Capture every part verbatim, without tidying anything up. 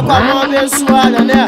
Tá com a mão abençoada, né?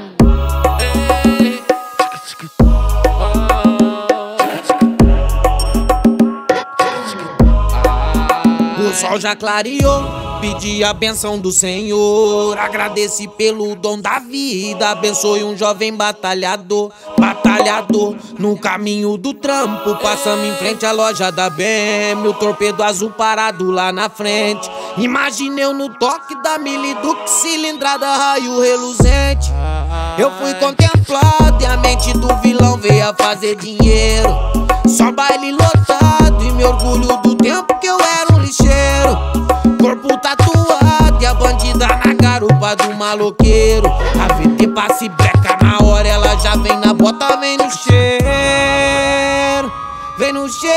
O sol já clareou, pedi a benção do Senhor. Agradeci pelo dom da vida, abençoe um jovem batalhador. Batalhador, no caminho do trampo, passamos em frente à loja da B M. O torpedo azul parado lá na frente. Imaginei eu no toque da Miliduque, cilindrada, raio reluzente. Eu fui contemplado e a mente do vilão veio a fazer dinheiro. Só baile lotado e me orgulho do tempo que eu era um lixeiro. Corpo tatuado e a bandida na garupa do maloqueiro. A V T passe breca na hora, ela já vem na bota, vem no cheiro. Vem no cheiro.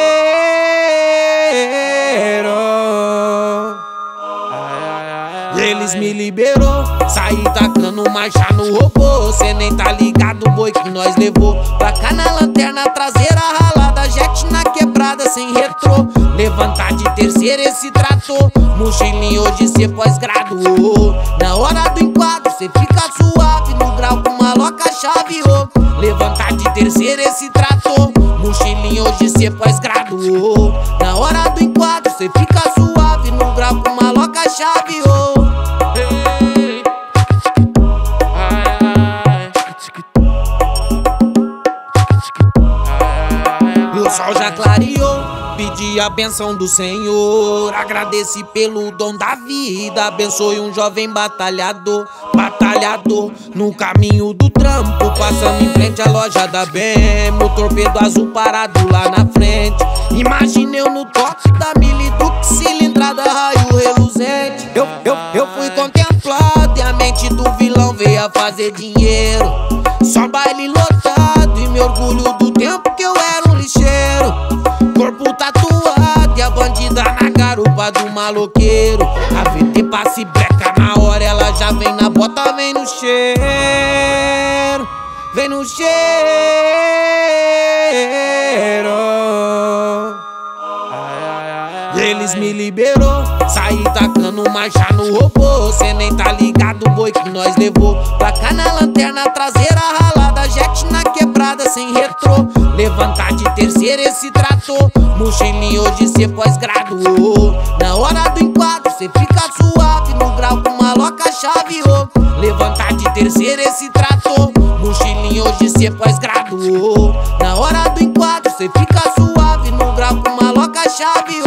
Eles me liberou, saí tacando marcha no robô. Cê nem tá ligado, boi, que nós levou. Placa na lanterna traseira ralada, jet na quebrada sem retrô. Levantar de terceira esse trator, mochilinho hoje cê pós-graduou. Na hora do enquadro cê fica suave, no grau com uma loca chaveou. Levantar de terceira esse trator, mochilinho hoje cê pós-graduou. Na hora do enquadro cê fica suave, no grau com uma loca chaveou. O sol já clareou, pedi a benção do Senhor. Agradeci pelo dom da vida, abençoe um jovem batalhador. Batalhador, no caminho do trampo, passamos em frente à loja da B M. O torpedo azul parado lá na frente. Imaginei eu no toque da Miliduque, cilindrada, raio reluzente. Eu, eu, eu fui contemplado e a mente do vilão veio a fazer dinheiro. Só baile lotado e me orgulho do tempo que eu era um lixeiro. Corpo tatuado e a bandida na garupa do maloqueiro. A V T passe breca na hora, ela já vem na bota, vem no cheiro. Vem no cheiro. Eles me liberou, saí tacando marcha no robô. Cê nem tá ligado, boi, que nós levou. Placa na lanterna traseira ralada, jet na quebrada sem retrô. Levantar de terceira esse trator, mochilinho hoje cê pós-graduou. Na hora do enquadro cê fica suave, no grau com uma loca chaveou. Levantar de terceira esse trator, mochilinho hoje cê pós-graduou. Na hora do enquadro cê fica suave, no grau com uma loca chaveou.